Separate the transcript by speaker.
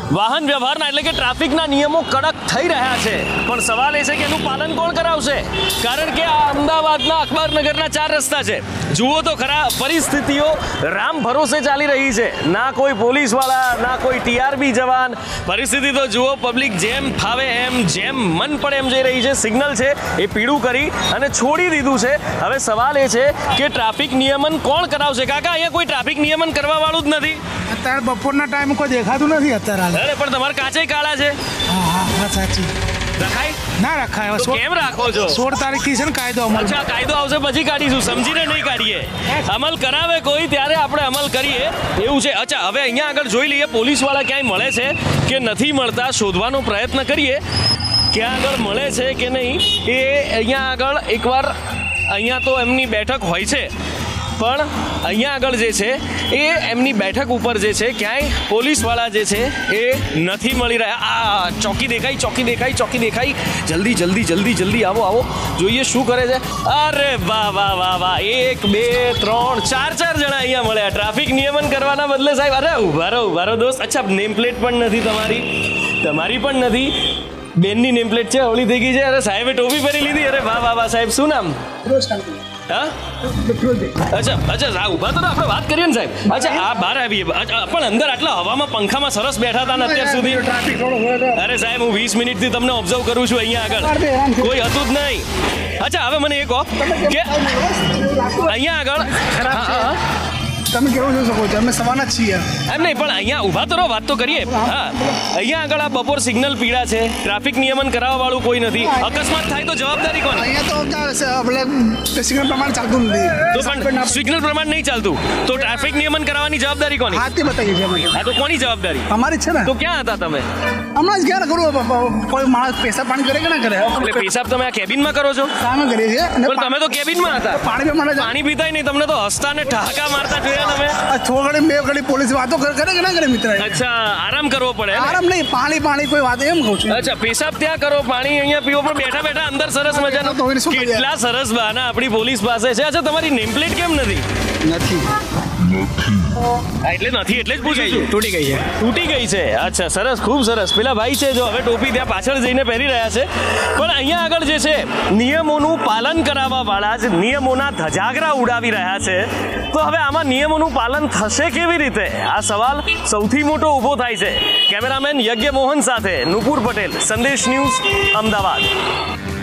Speaker 1: વાહન વ્યવહારના એટલે કે ટ્રાફિકના નિયમો કડક થઈ રહ્યા છે, પણ સવાલ એ છે કે એનું પાલન કોણ કરાવશે? કારણ કે આ અમદાવાદના અખબારનગરના 4 રસ્તા છે. જુઓ તો ખરા, પરિસ્થિતિઓ રામ ભરોસે ચાલી રહી છે. ના કોઈ પોલીસવાળા, ના કોઈ ટીઆરબી જવાન. પરિસ્થિતિ તો જુઓ, પબ્લિક જેમ ફાવે એમ, જેમ મન પડે એમ જઈ રહી છે. સિગ્નલ છે એ પીળું કરી અને છોડી દીધું છે. હવે સવાલ એ છે કે ટ્રાફિક નિયમન કોણ કરાવશે? કાકા, અહીંયા કોઈ ટ્રાફિક નિયમન કરવા વાળું જ નથી.
Speaker 2: અત્યારે બપોરના ટાઈમ કોઈ દેખાતું નથી અત્યારે.
Speaker 1: અરે પણ તમારા કાચે કાળા છે.
Speaker 2: હા સાચી.
Speaker 1: રખાય
Speaker 2: ના રખાય.
Speaker 1: તો કેમ રાખો છો?
Speaker 2: 16 તારીખથી છે ને કાયદો અમલ.
Speaker 1: અચ્છા, કાયદો આવશે પછી કાઢીશું, સમજીને નહીં કાઢીએ. અમલ કરાવે કોઈ ત્યારે આપણે અમલ કરીએ એવું છે. અચ્છા, હવે અહીંયા આગળ જોઈ લઈએ પોલીસવાળા ક્યાંય મળે છે કે નથી મળતા, શોધવાનો પ્રયત્ન કરીએ ક્યાં આગળ મળે છે કે નહીં. એ અહીંયા આગળ એકવાર અહીંયા તો એમની બેઠક હોય છે, પણ અહીંયા આગળ જે છે એ એમની બેઠક ઉપર જે છે ક્યાંય પોલીસવાળા જે છે એ નથી મળી રહ્યા. આ ચોકી દેખાઈ. જલ્દી આવો જોઈએ શું કરે છે. અરે વાહ 1 2 3 4 જણા અહીંયા મળ્યા ટ્રાફિક નિયમન કરવાના બદલે. સાહેબ, અરે ઉભા રહો દોસ્ત. અચ્છા, નેમ પ્લેટ પણ નથી તમારી પણ નથી. બેનની નેમ પ્લેટ છે, હવળી થઈ ગઈ છે. અરે સાહેબે ટોપી પહેરી લીધી. અરે વાહ સાહેબ, શું નામ? હા, અચ્છા, ઉભા તો આપણે વાત કરીએ ને સાહેબ. અચ્છા, આ બહાર આવીએ. પણ અંદર આટલા હવામાં પંખામાં સરસ બેઠા હતા ને અત્યાર સુધી. અરે સાહેબ, હું 20 મિનિટથી તમને ઓબ્ઝર્વ કરું છું અહીંયા આગળ, કોઈ હતું જ નહીં. અચ્છા, હવે મને એ કહો કે અહીંયા આગળ
Speaker 2: તમે કેવું જોઈ શકો છો, અમે સવારના જ છીએ.
Speaker 1: એમ નહીં, પણ અહીંયા ઉભા તો રહો, વાત તો કરીએ. હા, અહીંયા આગળ આ બપોર સિગ્નલ પીળા છે, ટ્રાફિક નિયમન કરાવવા વાળું કોઈ નથી. અકસ્માત થાય તો જવાબદારી કોની?
Speaker 2: અહીંયા તો આપણે સિગ્નલ પ્રમાણે ચાલતું નથી.
Speaker 1: તો પણ સિગ્નલ પ્રમાણે નહીં ચાલતું તો ટ્રાફિક નિયમન કરાવવાની જવાબદારી કોની?
Speaker 2: હા, તે બતાવીએ છીએ.
Speaker 1: હા, તો કોની જવાબદારી?
Speaker 2: અમારી છે ને.
Speaker 1: તો ક્યાં હતા તમે?
Speaker 2: હમણાં જ ગયા કરું. કોઈ માણસ પેશાબ પાણી કરે કે ના કરે?
Speaker 1: એટલે પેશાબ તમે આ કેબિનમાં કરો છો?
Speaker 2: સામે કરીએ છીએ.
Speaker 1: પણ તમે તો કેબિનમાં હતા. પાણી પીતાય નહીં, તમને તો હસતા ને ઠહાકા મારતા જોયા તમે.
Speaker 2: થોડી બે ઘડી પોલીસ વાતો કરે કે ના કરે મિત્ર?
Speaker 1: અચ્છા, આરામ કરવો પડે.
Speaker 2: આરામ નહીં, પાણી કોઈ વાત એમ કહું છું.
Speaker 1: અચ્છા, પેશાબ ત્યાં કરો, પાણી અહીંયા પીવો, પણ બેઠા અંદર સરસ મજાનું. કેટલા સરસ બહાના આપણી પોલીસ પાસે છે. અચ્છા, તમારી નેમ પ્લેટ કેમ નથી? એટલે જ પૂછું છું. તૂટી ગઈ છે. અચ્છા, સરસ, ખૂબ સરસ. પેલા ભાઈ છે જો હવે ટોપી ત્યાં પાછળ જઈને પહેરી રહ્યા છે. પણ અહીંયા આગળ જે છે નિયમોનું પાલન કરાવવા વાળા જ નિયમોના ધજાગરા ઉડાવી રહ્યા છે. તો હવે આમાં નિયમોનું પાલન થશે કેવી રીતે? આ સવાલ સૌથી મોટો ઊભો થાય છે. કેમેરામેન યજ્ઞ મોહન સાથે નુપુર પટેલ, સંદેશ ન્યૂઝ, અમદાવાદ.